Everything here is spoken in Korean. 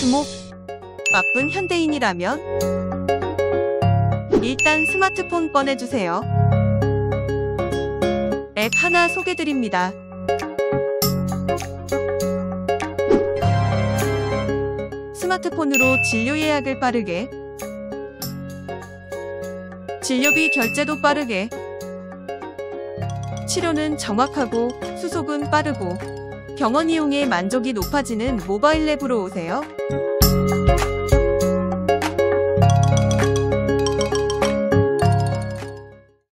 주목! 바쁜 현대인이라면 일단 스마트폰 꺼내주세요. 앱 하나 소개드립니다. 스마트폰으로 진료 예약을 빠르게, 진료비 결제도 빠르게, 치료는 정확하고 수속은 빠르고 병원 이용에 만족이 높아지는 모바일 랩으로 오세요.